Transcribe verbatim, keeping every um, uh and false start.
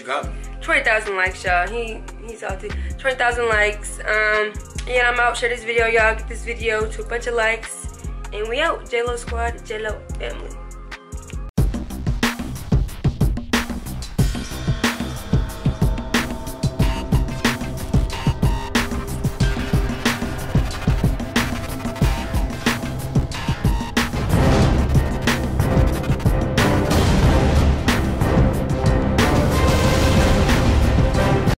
you got me? twenty thousand likes, y'all. He he's salty. twenty thousand likes. Um, yeah, I'm out. Share this video, y'all. Get this video to a bunch of likes. And we out. J Lo Squad, J Lo family.